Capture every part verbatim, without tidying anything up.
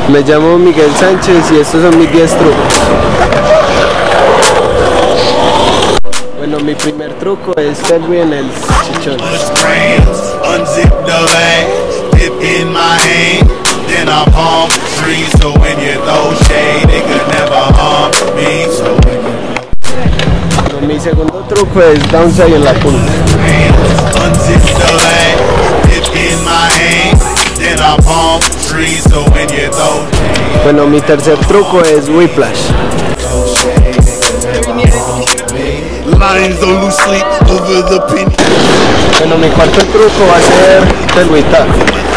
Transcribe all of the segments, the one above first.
Me llamo Miguel Sánchez y estos son mis diez trucos. Bueno, mi primer truco es Telby en el chichón. Bueno, mi segundo truco es downside en la punta. Bueno, mi tercer truco es whiplash. Bueno, mi cuarto truco va a ser Telby tap.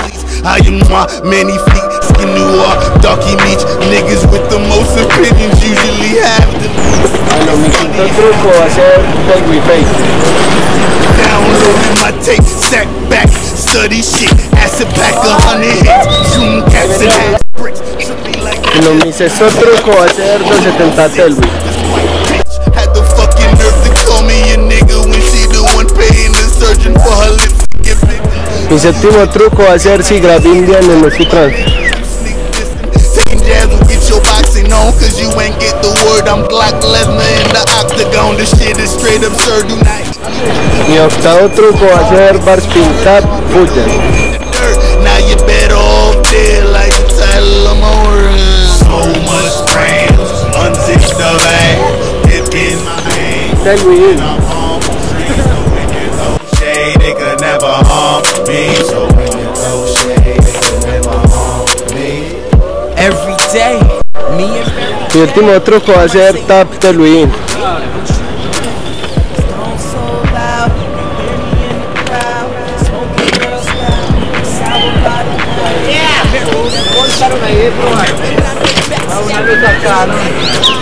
Bueno, mi quinto truco va a ser Telby fake. Bueno, mi sexto truco va a ser doscientos setenta Telby. Mi séptimo truco va a ser si grab Indian en el trans. Mi octavo truco va a ser bar spin tap fuller. Telby in. Every day, me and Mi último truco va a ser tap Telby in. yeah.